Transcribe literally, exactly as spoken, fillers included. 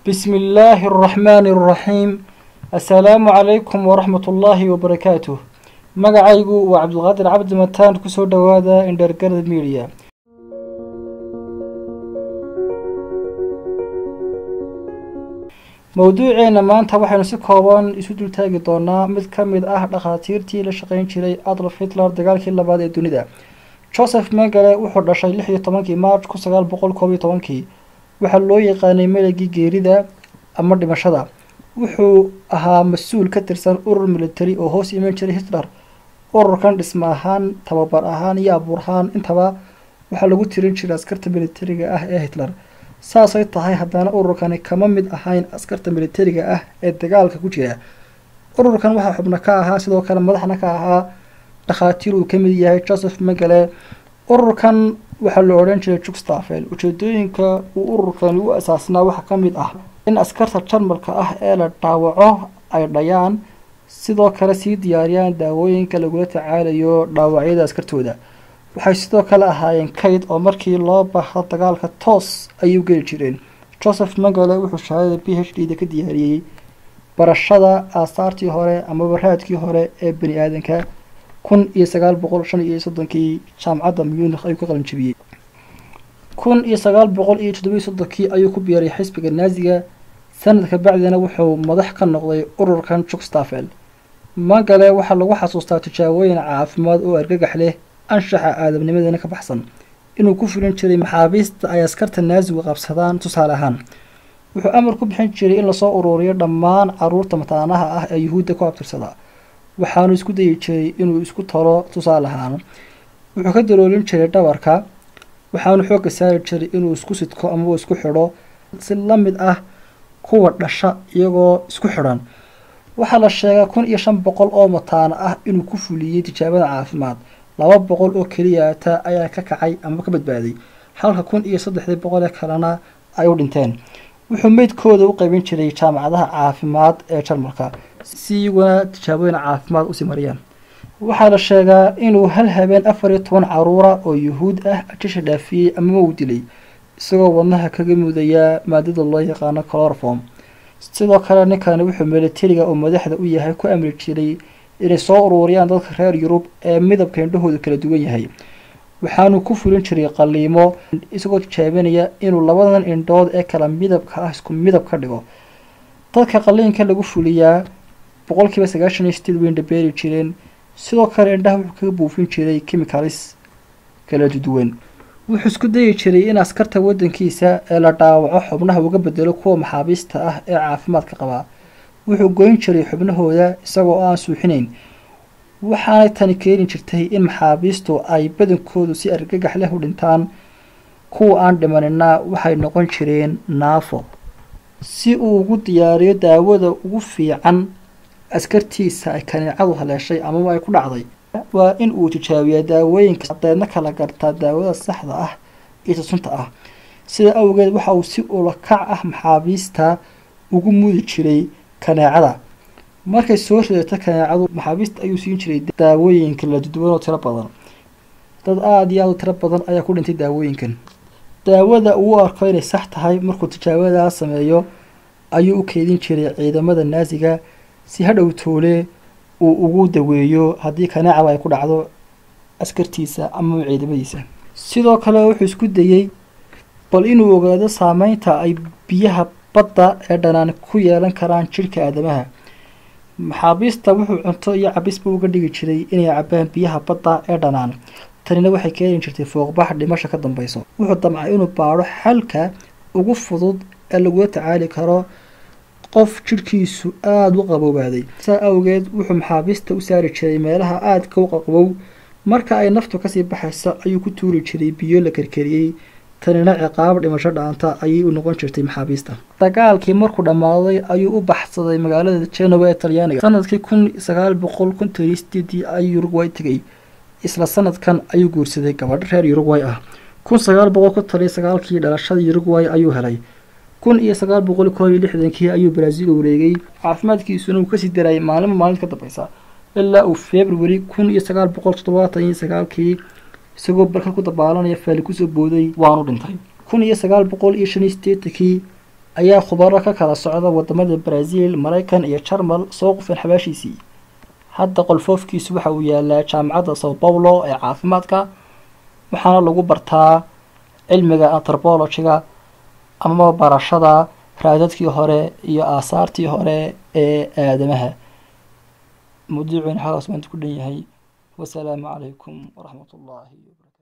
بسم الله الرحمن الرحيم. السلام عليكم ورحمة الله وبركاته. مقعيقو وعبد القادر عبد متان كسو دوادا اندرقرد ميديا. موضوعنا maanta waxaynu si kooban isu dul taagi doonaa mid ka mid ah dhakhaatiirtii la shaqayn jiray Adolf Hitler dagaalkii labaad ee dunida. Joseph Mengele wuxuu dhashay lix iyo tobankii March kun sagaal boqol koob iyo tobankii. Waxa loo yaqaanay malagii geerida ama dhimashada. Wuxuu ahaa mas'uul ka tirsan urur military oo hoos iman jiray Hitler. Ururkan dhisma ahaan, tababar ahaan iyo abuur ahaan intaba waxa lagu tirin jiray askarta militariga ah ee Hitler. saasay tahay haddana ururkani kama mid ahayn askarta militariga ah ee dagaalka ku jira. Ururkan waxa xubno ka ahaa sidoo kale madaxna ka ahaa dhakhaatiir uu ka mid yahay Joseph Mengele. Ururkan waxa la oran jiray Schutzstaffel. Ujeedooyinka uu ururkan u asaasnaa waxa ka mid ah in askarta Jarmalka ah ee la dhaawaco ay dhayaan sidoo kale sii diyaariyaan daawooyinka lagula tacaalayo dhaawacyada askartooda. waxay sidoo kale ahaayeen kayd oo markii loo baahdo dagaalka toos ayuu geli jireen. Joseph Mengele wuxuu shahaadada PhD da ka diyaariyay barashada aasaartii hore ama waraadkii hore ee bani aadanka kun iyo sagaal boqol shan iyo soddonkii jaamacadda Munich ayuu ka qalin jabiyay. kun iyo sagaal boqol iyo toddoba iyo soddonkii ayuu ku biiray xisbiga Naaziga. sanadka bacdina wuxuu madax ka noqday ururkan Schutzstaffel. Mengele waxa lagu xasuustaa tijaabooyin caafimaad oo argagax leh anshaxa aadamnimadana ka baxsan inuu ku fulin jiray maxaabiista ay askarta Naazigu qabsadaan. tusaale ahaan wuxuu amar ku bixin jiray in la soo ururiyo dhammaan caruurta mataanaha ah ee Yuhuudda ku abtirsada. waxaanu isku dayay jiray inuu isku talo. tusaale ahaan wuxuu ka daloolin jiray dhabarka. waxaanu xoogga saari jiray inuu isku sidko ama isku xidho si la mid ah kuwa dhasha iyagoo isku xidhan. waxaa la sheegaa kun iyo shan boqol oo mataana ah inuu ku fuliyay tijaabada caafimaad. laba boqol oo kaliya ta ayaa ka kacay ama ka badbaaday halka kun iyo saddex boqol kalena ay u dhinteen. wuxuu meydkooda u qaybin jiray jaamacadaha caafimaad ee Jarmalka si iyaguna tijaabooyin caafimaad u simariyaan. waxaa la sheegaa inuu hal habeen afar iyo toban caruura oo Yuhuud ah ajasha dhaafiyay ama uu dilay isagoo wadnaha kaga mudaya maadada loo yaqaan chloroform. sidoo kale ninkani wuxuu militariga oo madaxda u yahay ku amri jiray inay soo ururiyaan dadka reer Yurub ee midabka indhahooda kala duwan yahay. waxaanu ku fulin jiray qaliimo isagoo tijaabinaya inuu labadan indhood ee kala midabka ah isku midab ka dhigo. dadka qaliinka lagu fuliyaa boqolkiiba sagaashan iyo siddeed weyn dhabeeri jireen. sidoo kale indhaha wuxuu kaga buufin jiray chemicals kala duwan. wuxuu isku dayay jiray in askarta wadankiisa ee la dhaawaco xubnaha uga bedelo kuwa maxaabiista ah ee caafimaadka qaba. wuxuu goyn jiray xubnahooda isagoo aan suuxinayn. waxaanay tani keeni jirtay in maxaabiistu ay badankoodu si argagax leh u dhintaan. kuwa aan dhimanina waxay noqon jireen naafo. si uu ugu diyaariyo daawada ugu fiican askartiisa ay kaneecadu haleeshay ama ay ku dhacday waa in uu tijaabiyaa daawooyinka caddeedna kala gartaa daawada saxda ah iyo sunta ah. sida awgeed waxa uu si ula kac ah maxaabiista ugu mudi jiray kaneecada. markay soo ridato kaneecadu maxaabiista ayuu siin jiray daawooyin kala duwan oo tiro badan. dad aad iyo aad u tiro badan ayaa ku dhintay daawooyinkan. daawada uu arko inay sax tahay markuu tijaabada sameeyo ayuu u keedin jiray ciidamada Naaziga si hadhow toole uu ugu daweeyo haddii kaneecada ay ku dhacdo askartiisa ama ciidamadiisa. sidoo kale wuxuu isku dayay bal inuu ogaado saameynta ay biyaha badda ee dhanaan ku yeelan karaan jirka aadamaha. maxaabiista wuxuu cunto iyo cabisba uga dhigi jiray inay cabaan biyaha badda ee dhanaan. tanina waxay keeni jirtay fooqbax dhimasho ka dambayso. wuxuu damcay inuu baadho xalka ugu fudud ee lagula tacaali karo qof jirkiisu aad u qaboobaaday. saa awgeed wuxuu maxaabiista u saari jiray meelaha aadka u qabow. marka ay naftu kasii baxayso ayuu ku tuuri jiray biyo la karkariyey. tanina ciqaab dhimasho dhaanta ayay u noqon jirtay maxaabiista. dagaalkii markuu dhammaaday ayuu u baxsaday magaalada Genoa ee Talyaaniga. sanadkii kun sagaal boqol konton iyo siddeed ayuu Uruguay tagay. isla sanadkan ayuu guursaday gabadh reer Uruguay ah. kun sagaal boqol konton iyo sagaal kii dhalashada Uruguay ayuu helay. kun iyo sagaal boqol koob iyo lixdan kii ayuu Brazil u wareegay. caafimaadkiisuna uu kasii daray maalmo maalin ka dambaysa ilaa uu February kun iyo sagaal boqol toddobaatan iyo sagaal kii isagoo barka ku dabaalanaya faali kusoo booday waanu dhintay. kun iyo sagaal boqol iyo shan iyo siddeetan kii ayaa khubaro ka kala socda wadamada Brazil, Mareykan iyo Jarmal soo qufeen xabaashiisii. Hadda qolfoofkiisu waxa uu yaalaa jaamacadda Sao Paulo ee caafimaadka, waxaana lagu bartaa cilmiga anthropology-ga ama barashada raadadkii hore iyo aasaartii hore ee aadamaha. mawduucuna xagaas maanta ku dhan yahay. wasalaamu calaykum waraxmatullaahi wabarakaatuh.